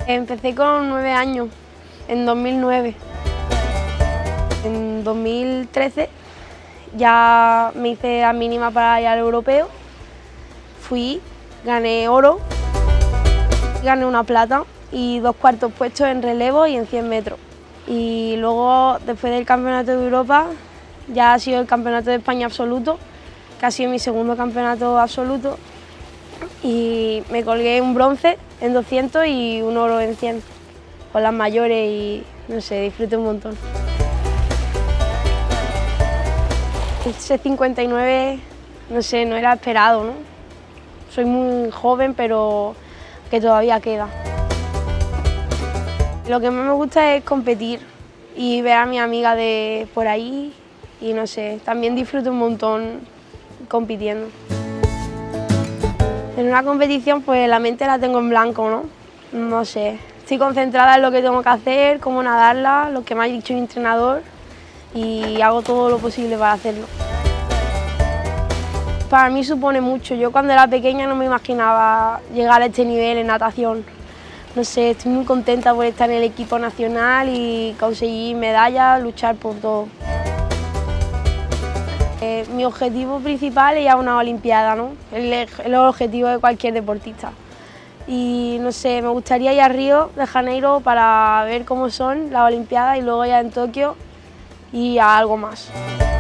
Empecé con 9 años, en 2009. En 2013 ya me hice la mínima para ir al europeo. Fui, gané oro, gané una plata y 2 cuartos puestos en relevo y en 100 metros. Y luego, después del Campeonato de Europa, ya ha sido el Campeonato de España absoluto, que ha sido mi segundo campeonato absoluto. Y me colgué un bronce en 200 y un oro en 100, con las mayores y, no sé, disfruté un montón. Ese 59, no sé, no era esperado, ¿no? Soy muy joven, pero que todavía queda. Lo que más me gusta es competir y ver a mis amigas de por ahí y, no sé, también disfruto un montón compitiendo. En una competición pues la mente la tengo en blanco, ¿no? No sé, estoy concentrada en lo que tengo que hacer, cómo nadarla, lo que me ha dicho mi entrenador y hago todo lo posible para hacerlo. Para mí supone mucho, yo cuando era pequeña no me imaginaba llegar a este nivel en natación. No sé, estoy muy contenta por estar en el equipo nacional y conseguir medallas, luchar por todo. Mi objetivo principal es ir a una Olimpiada, ¿no? Es el objetivo de cualquier deportista. Y no sé, me gustaría ir a Río de Janeiro para ver cómo son las Olimpiadas y luego ya en Tokio y a algo más.